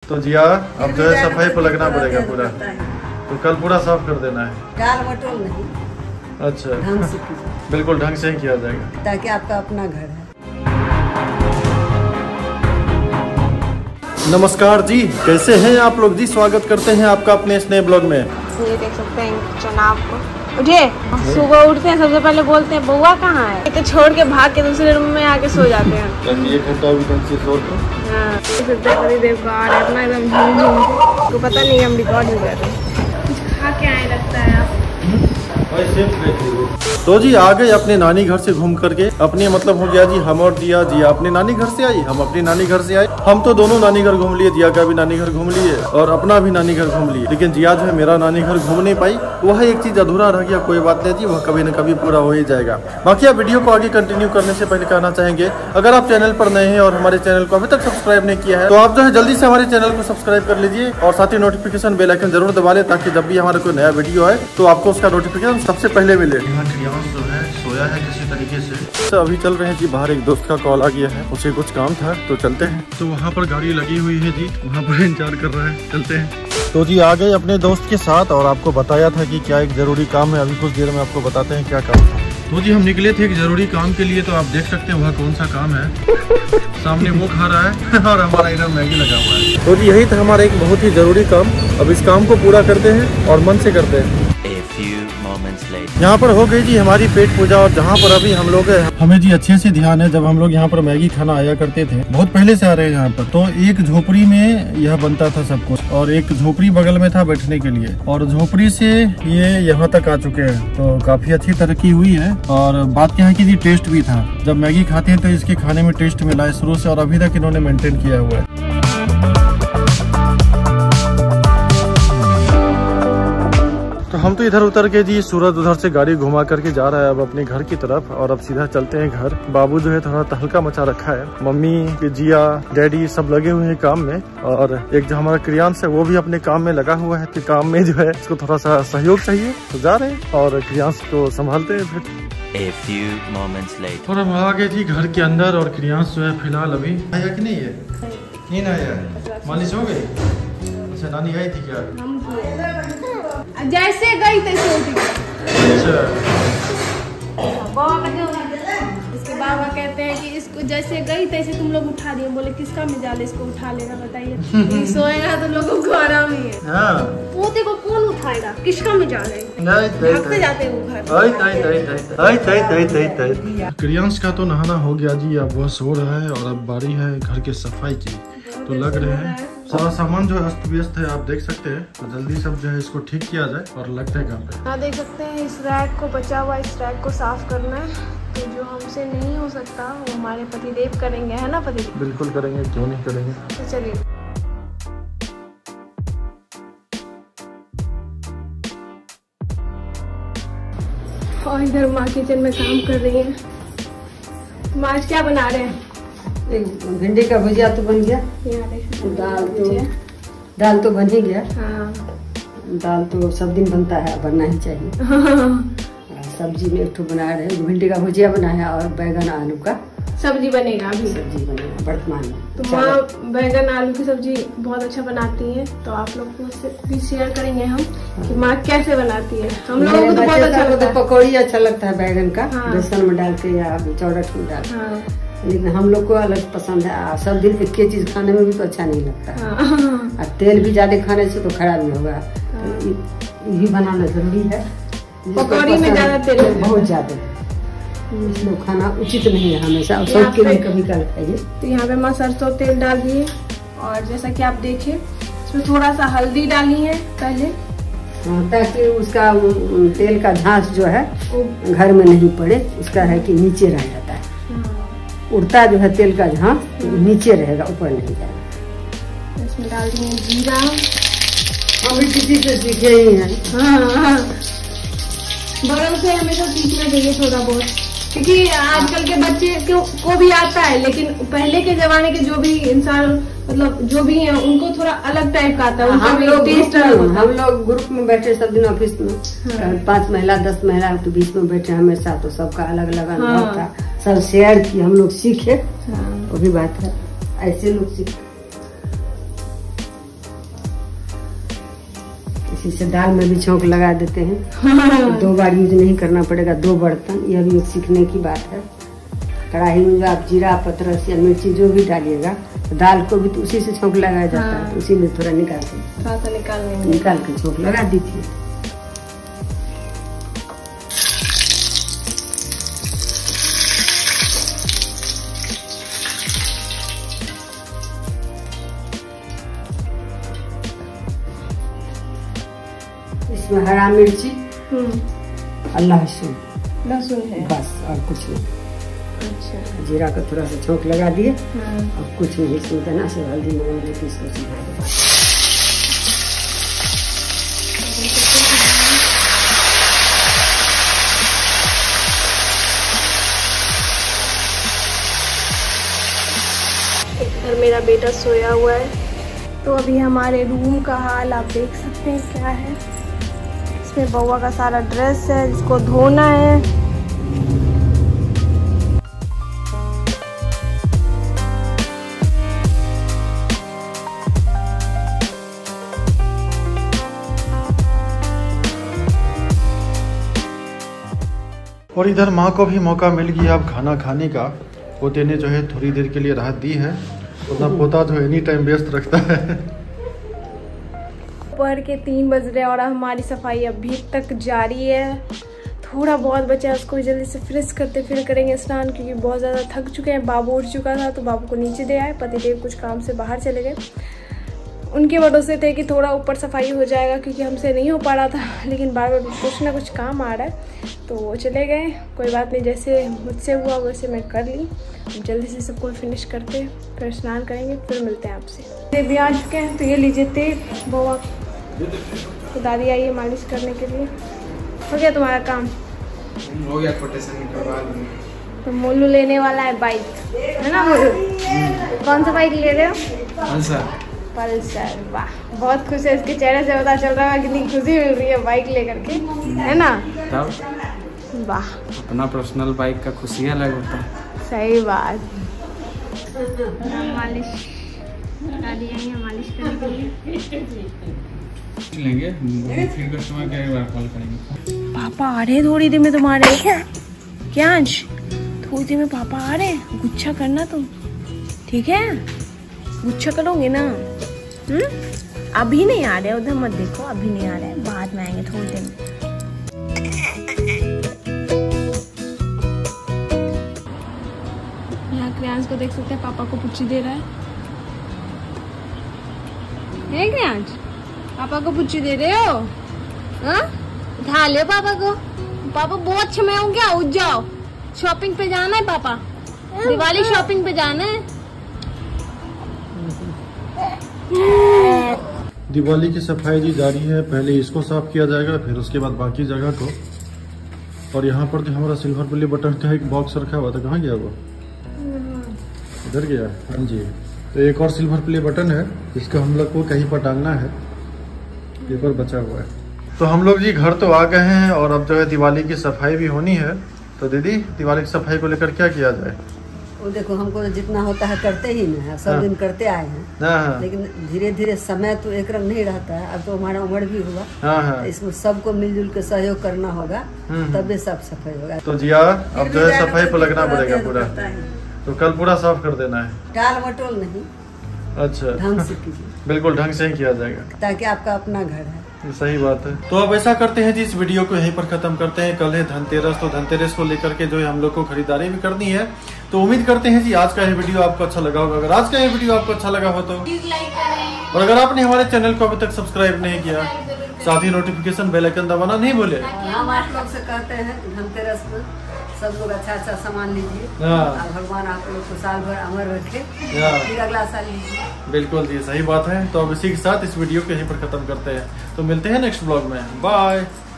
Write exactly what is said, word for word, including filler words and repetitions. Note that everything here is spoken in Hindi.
तो जिया अब जो है सफाई पर लगना पड़ेगा पूरा, तो कल पूरा साफ कर देना है। गाल मटोल नहीं, अच्छा ढंग से बिल्कुल ढंग से ही किया जाएगा, ताकि आपका अपना घर है। नमस्कार जी, कैसे हैं आप लोग जी? स्वागत करते हैं आपका अपने इस नए ब्लॉग में। ये देख सकते हैं चुनाव को उठे सुबह उठते हैं सबसे पहले बोलते हैं बउआ कहाँ है, तो छोड़ के भाग के दूसरे रूम में आके सो जाते हैं। एक घंटा भी ढंग से सो हाँ अपना एकदम झूम झूम को पता नहीं हम रिकॉर्ड हो गए थे। कुछ खा के आए लगता है आप। तो जी आ गए अपने नानी घर से घूम करके, अपने मतलब हो गया जी हम और जिया। जिया अपने नानी घर से आई, हम अपनी नानी घर से आए। हम तो दोनों नानी घर घूम लिए, जिया का भी नानी घर घूम लिए और अपना भी नानी घर घूम लिए। लेकिन जिया जो है मेरा नानी घर घूम नहीं पाई, वह एक चीज अधूरा रह गया। कोई बात नहीं जी, वह कभी न कभी पूरा हो ही जाएगा। बाकी आप वीडियो को आगे कंटिन्यू करने से पहले कहना चाहेंगे, अगर आप चैनल पर नए हैं और हमारे चैनल को अभी तक सब्सक्राइब नहीं किया है तो आप जो है जल्दी से हमारे चैनल को सब्सक्राइब कर लीजिए और साथ ही नोटिफिकेशन बेल आइकन जरूर दबा ले, ताकि जब भी हमारा कोई नया वीडियो आए तो आपको उसका नोटिफिकेशन सबसे पहले मिले। यहाँ जो है सोया है किसी तरीके से। तो अभी चल रहे हैं जी बाहर, एक दोस्त का कॉल आ गया है, उसे कुछ काम था तो चलते हैं। तो वहाँ पर गाड़ी लगी हुई है जी, वहाँ पर इंतजार कर रहा है, चलते हैं। तो जी आ गए अपने दोस्त के साथ और आपको बताया था कि क्या एक जरूरी काम है। अभी कुछ देर में आपको बताते हैं क्या काम है। तो जी हम निकले थे एक जरूरी काम के लिए, तो आप देख सकते हैं वह कौन सा काम है। सामने वो खा रहा है और हमारा इधर मैगी लगा हुआ है। तो जी यही था हमारा एक बहुत ही जरूरी काम। अब इस काम को पूरा करते हैं और मन से करते हैं। यहाँ पर हो गई जी हमारी पेट पूजा, और जहाँ पर अभी हम लोग हमें जी अच्छे से ध्यान है, जब हम लोग यहाँ पर मैगी खाना आया करते थे बहुत पहले से आ रहे हैं यहाँ पर, तो एक झोपड़ी में यह बनता था सब कुछ, और एक झोपड़ी बगल में था बैठने के लिए, और झोपड़ी से ये यहाँ तक आ चुके हैं। तो काफी अच्छी तरक्की हुई है। और बात क्या है कि जी टेस्ट भी था, जब मैगी खाते हैं तो इसके खाने में टेस्ट मिला है शुरू से, और अभी तक इन्होंने मेंटेन किया हुआ है। तो हम तो इधर उतर के जी सूरज उधर से गाड़ी घुमा करके जा रहा है अब अपने घर की तरफ, और अब सीधा चलते हैं घर। बाबू जो है थोड़ा तहलका मचा रखा है, मम्मी जिया डैडी सब लगे हुए हैं काम में, और एक जो हमारा क्रियांश है वो भी अपने काम में लगा हुआ है। कि काम में जो है इसको थोड़ा सा सहयोग चाहिए, तो जा रहे हैं और क्रियांश को संभालते हैं फिर। A few moments later. और हम आ गए जी घर के अंदर, और क्रियांश जो है फिलहाल अभी आया कि नहीं है, नहीं आया है, मालिश हो गई। अच्छा नानी आई थी क्या? जैसे गई तैसे उठ गई। अच्छा इसके बाबा कहते हैं कि इसको जैसे गई तैसे तुम लोग उठा दिए। बोले किसका मिजाल इसको उठा लेगा बताइए। सोएगा तो लोगों को आराम ही है। हाँ। पोते को कौन उठाएगा, किसका मिजाल है? भागते जाते हैं वो घर। क्रियांश का तो नहाना हो गया जी, अब वह सो रहा है और अब बारी है घर के सफाई की। तो लग रहे हैं सारा सामान जो है अस्त व्यस्त है, आप देख सकते हैं। तो जल्दी सब जो है इसको ठीक किया जाए और लगते हैं काम पे। यहाँ देख सकते हैं इस रैक को, बचा हुआ इस रैक को साफ करना है। तो जो हमसे नहीं हो सकता वो हमारे पतिदेव करेंगे, है ना पतिदेव? बिल्कुल करेंगे, क्यों नहीं करेंगे। तो चलिए और इधर माँ किचन में काम कर रही है। माँ आज क्या बना रहे हैं? एक भिंडी का भुजिया तो बन गया, दाल तो दाल तो बन ही गया। हाँ। दाल तो सब दिन बनता है, बनना ही चाहिए। हाँ। सब्जी में एक ठो बना रहे, भिंडी का भुजिया बनाया और बैगन आलू का सब्जी बनेगा अभी। सब्जी बनेगा वर्तमान में। तो माँ बैगन आलू की सब्जी बहुत अच्छा बनाती है, तो आप लोग को भी शेयर करेंगे हम कि माँ कैसे बनाती है। हम लोगों को तो बहुत अच्छा लगता है। पकौड़ी अच्छा लगता है बैगन का, बेसन में डाल के या चौड़ट में डाल के, लेकिन हम लोग को अलग पसंद है। सब दिन एक ही चीज खाने में भी तो अच्छा नहीं लगता है। और तेल भी ज्यादा खाने से तो खराब ही होगा। तो ये बनाना जरूरी है। पकौड़ी में ज्यादा तेल, बहुत ज्यादा इसलिए खाना उचित नहीं है हमेशा, और सब के लिए कभी कभी खाइए। तो यहाँ पे माँ सरसों तेल डाल दिए, और जैसा कि आप देखे इसमें थोड़ा सा हल्दी डाली है पहले, ताकि उसका तेल का झांस जो है घर में नहीं पड़े। उसका है कि नीचे रह जाता है, उड़ता जो है तेल का झांस नीचे रहेगा, ऊपर नहीं जाएगा। इसमें डाल दिए जीरा। हम भी किसी से सीखे ही हैं। हाँ, बड़ों से हमेशा सीखना चाहिए थोड़ा बहुत, क्योंकि आजकल के बच्चे को भी आता है, लेकिन पहले के जमाने के जो भी इंसान मतलब जो भी है उनको थोड़ा अलग टाइप का आता है। हम लोग टेस्ट हम लोग ग्रुप में बैठे सब दिन ऑफिस में। हाँ। पांच महिला दस महिला तो बीच में बैठे हमेशा, तो सबका अलग अलग अनुभव हाँ। था, सब शेयर की, हम लोग सीखे। हाँ। वो भी बात है, ऐसे लोग सीखे। इसी से दाल में भी छौंक लगा देते हैं। दो बार यूज नहीं करना पड़ेगा, दो बर्तन। यह भी एक सीखने की बात है। कढ़ाई में आप जीरा, पतरस या मिर्ची जो भी डालिएगा, दाल को भी तो उसी से छौंक लगाया जाता है। उसी में थोड़ा निकाल के थोड़ा सा निकाल निकाल के छौंक लगा दीजिए। इसमें हरा मिर्ची और लहसुन लहसुन है बस, और कुछ नहीं। अच्छा, जीरा का थोड़ा सा छौंक लगा दिए और कुछ नहीं। इसमें तना से हल्दी नमक देके इसको सिखा दो। इधर मेरा बेटा सोया हुआ है। तो अभी हमारे रूम का हाल आप देख सकते हैं क्या है। इसमें बउआ का सारा ड्रेस है जिसको धोना है। और इधर माँ को भी मौका मिल गया अब खाना खाने का। पोते ने जो है थोड़ी देर के लिए राहत दी है, उतना पोता जो एनी टाइम व्यस्त रखता है। दोपहर के तीन बज रहे और हमारी सफाई अभी तक जारी है। थोड़ा बहुत बचा है, उसको जल्दी से फ्रेश करते फिर करेंगे स्नान, क्योंकि बहुत ज़्यादा थक चुके हैं। बाबू उठ चुका था तो बाबू को नीचे दे आए। पतिदेव कुछ काम से बाहर चले गए। उनके भरोसे थे कि थोड़ा ऊपर सफाई हो जाएगा, क्योंकि हमसे नहीं हो पा रहा था। लेकिन बार बार कुछ ना कुछ काम आ रहा है तो वो चले गए। कोई बात नहीं, जैसे मुझसे हुआ वैसे मैं कर ली। जल्दी से सब कुछ फिनिश करते फिर स्नान करेंगे, फिर मिलते हैं आपसे। ये भी आ चुके हैं तो ये लीजिए तेल। बउआ तो दादी आई है मालिश करने के लिए। हो गया तुम्हारा काम? हो गया, कोटेशन करवा लूंगी। तो मोलू लेने वाला है बाइक, है ना मोलू? कौन सा बाइक ले रहे हो? पल्सर। पल्सर, वाह बहुत खुश है। इसके चेहरे से पता चल रहा है कितनी खुशी मिल रही है बाइक लेकर के, है ना? तब वाह, अपना पर्सनल बाइक का खुशी अलग होता है। सही बात। मालिश दादी आई है मालिश करने के लिए। लेंगे फिर कस्टमर के एक बार कॉल करेंगे। पापा आ रहे हैं थोड़ी देर में तुम्हारे। क्या अंश? थोड़ी देर में पापा आ रहे हैं, गुच्छा करना तुम, ठीक है? गुच्छा करोगे ना? हम्म, अभी नहीं आ रहे, उधर मत देखो, अभी नहीं आ रहे, बाद में आएंगे थोड़ी देर में। यहाँ क्रियांश को देख सकते हैं, पापा को पुच्ची दे रहा है। है क्रियांश, पापा को पुच्ची दे रहे हो? हाँ, उठा ले पापा को। पापा बहुत अच्छा मैं हूँ क्या? उठ जाओ, शॉपिंग पे जाना है पापा, दिवाली शॉपिंग पे जाना है। दिवाली की सफाई जी जारी है। पहले इसको साफ किया जाएगा, फिर उसके बाद बाकी जगह को। और यहाँ पर जो हमारा सिल्वर प्ले बटन का एक बॉक्स रखा हुआ था, कहाँ गया वो? इधर गया। हाँ जी, तो एक और सिल्वर प्ले बटन है, जिसको हम लोग को कहीं पर टांगना है, ये पर बचा हुआ है। तो हम लोग जी घर तो आ गए हैं और अब जो है दिवाली की सफाई भी होनी है। तो दीदी, दिवाली की सफाई को लेकर क्या किया जाए? वो देखो, हमको जितना होता है करते ही ना है, सब हाँ। दिन करते आए हैं। हाँ, लेकिन धीरे धीरे समय तो एक रंग नहीं रहता है। अब तो हमारा उम्र भी हुआ, हाँ, हाँ। इसमें सबको मिलजुल के सहयोग करना होगा, तब साफ सफाई होगा। तो जिया, अब जो है सफाई पर लगना पड़ेगा पूरा। तो कल पूरा साफ कर देना है? टाल मटोल नहीं, अच्छा, ढंग से कीजिए। बिल्कुल ढंग से ही किया जाएगा, ताकि आपका अपना घर है। सही बात है। तो अब ऐसा करते हैं जी, इस वीडियो को यहीं पर खत्म करते हैं। कल है धनतेरस, तो धनतेरस को लेकर के जो है हम लोग को खरीदारी भी करनी है। तो उम्मीद करते हैं जी आज का ये वीडियो आपको अच्छा लगा होगा। अगर आज का ये वीडियो आपको अच्छा लगा हो तो प्लीज लाइक करें, और अगर आपने हमारे चैनल को अभी तक सब्सक्राइब नहीं किया, साथ ही नोटिफिकेशन बेल आइकन दबाना नहीं भूले। हम आप लोग से कहते हैं धनतेरस में सब लोग अच्छा अच्छा सामान लीजिए, हाँ। और भगवान आप लोग को साल भर अमर रखे, हाँ। फिर अगला साल लीजिए। बिल्कुल जी, सही बात है। तो अब इसी के साथ इस वीडियो को यहीं पर खत्म करते हैं। तो मिलते हैं नेक्स्ट ब्लॉग में, बाय।